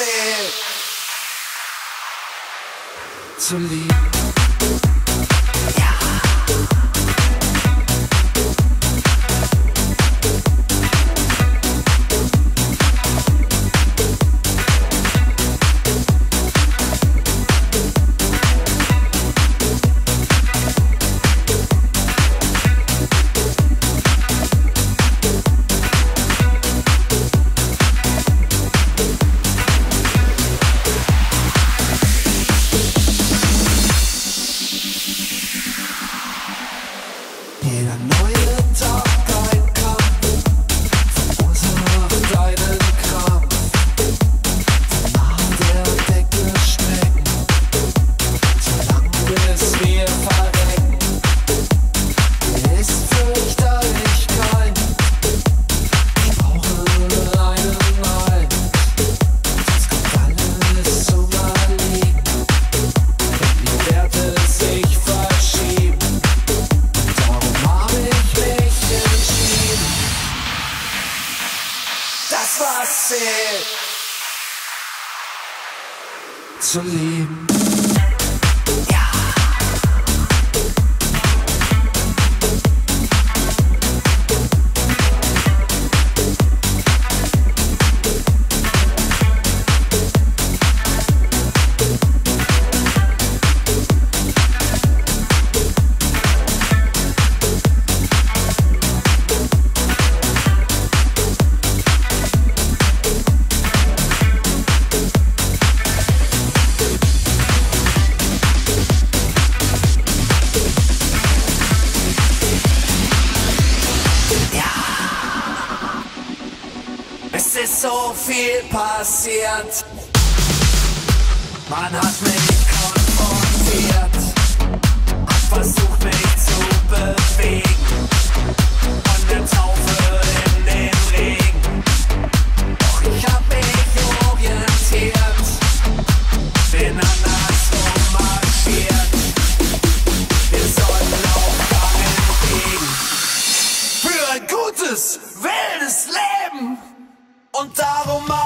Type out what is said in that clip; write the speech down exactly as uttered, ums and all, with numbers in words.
zählt, zu lieben. Jeder neue Tag ein Kampf, verursacht einen Krampf, nach der Decke strecken, solang bis wir verrecken. Ist fürchterlich kalt, ich brauche einen Halt, sonst kommt alles zum Erliegen, wenn die Werte sich verschieben. Das, was zählt, zu lieben. Es ist so viel passiert, man hat mich konfrontiert, hat versucht mich zu bewegen, von der Taufe in den Regen. Doch ich hab mich orientiert, bin andersrum marschiert. Wir sollen Aufgang entgegen, für ein gutes, wildes Leben. Und darum